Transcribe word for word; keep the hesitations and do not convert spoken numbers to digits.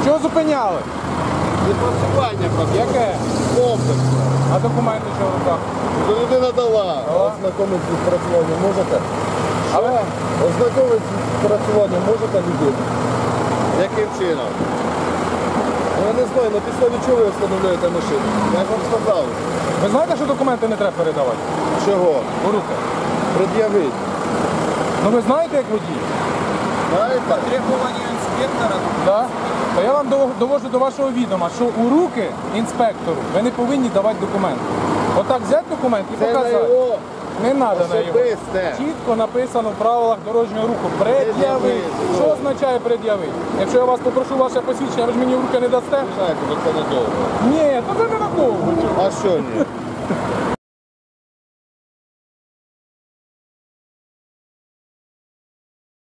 Що зупиняли? Відпрацювання просто. Яке? Комплексно. А документи що в руках? То людина дала. Дала? Ознакомить з відпрацюванням можете? А ви? Ознакомить з відпрацюванням можете людину? Яким чином? Ну, я не знаю, на підставі чого ви встановлюєте машину? Я ж вам сказав. Ви знаєте, що документи не треба передавати? Чого? У руки. Пред'явить. Ну ви знаєте, як водій? Знаєте? Требування інспектора. Да? То я вам дов- довожу до вашого відома, що у руки інспектору ви не повинні давати документи. Отак взяти документ і Це на показати. його Не треба на його. особисте. Чітко написано в правилах дорожнього руху. Пред'явити. Пред'явити. Що означає пред'явити? Якщо я вас попрошу ваше посвідчення, ви ж мені в руки не дасте? Знаєте, бо це недовго. Ні, то це не надовго. А що ні?